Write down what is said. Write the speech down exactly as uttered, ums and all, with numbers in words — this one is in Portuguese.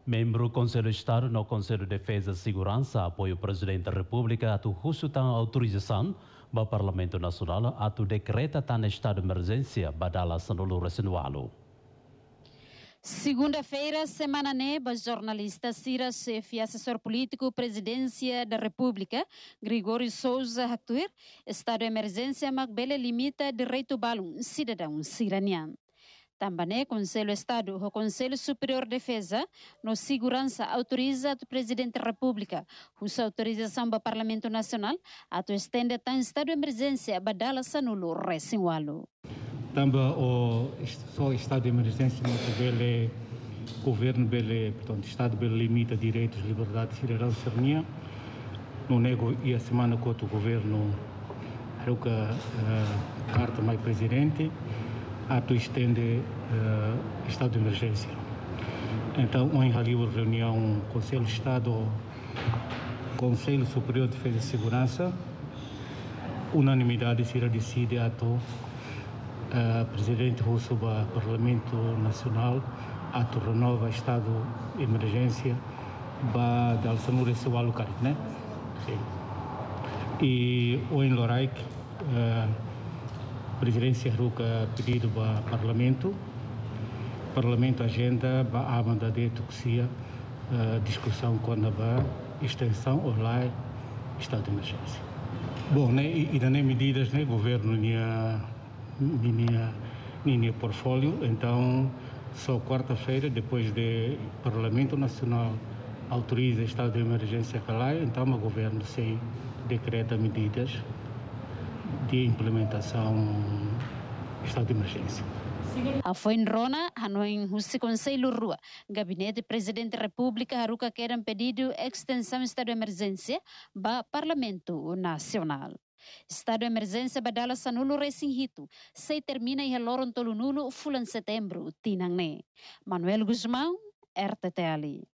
Membro do Conselho de Estado no Conselho de Defesa e Segurança apoia o Presidente da República a tu tan autorização do Parlamento Nacional a tu decreta tan estado de emergência badala sanulu resinualo. Segunda-feira, semana neba, jornalista Cira, chefe e assessor político, presidência da República, Gregório Souza Actuir, estado de emergência, Magbele limita direito balum cidadão siraniano. Também, Conselho de Estado, o Conselho Superior de Defesa, no Segurança, autoriza o Presidente da República, usa autorização do Parlamento Nacional, a tu estende tan estado de emergência, badala sanulo resinualo. Também o só estado de emergência no bele governo bele portanto estado bele limita direitos, liberdades, cidadãos sernia no nego e a semana com o governo aruca uh, carta mais presidente a tu estende uh, estado de emergência. Então em reunião reunião Conselho de Estado, Conselho Superior de Defesa e Segurança, unanimidade será decide a tu Uh, Presidente russo do Parlamento Nacional a tu renova estado de emergência ba da sanure se local, né? Sim. E o em Loraik uh, presidência ruca pedido ba Parlamento Parlamento agenda ba amanda de tuxia uh, discussão com a ba extensão online estado de emergência. Bom, né? E, e da medidas, né? Governo nia minha minha portfólio, então só quarta-feira depois do Parlamento Nacional autoriza estado de emergência calai, então o governo se decreta medidas de implementação do estado de emergência. A foi em Rona, Hanoi, o Conselho Rua, Gabinete Presidente da República, Haruka querem pedido extensão do estado de emergência para Parlamento Nacional. Estado de emergência badala sanulo resinhito, se termina e reloron tolunulo fulan setembro, tinang ne. Manuel Guzmão, R T T ali.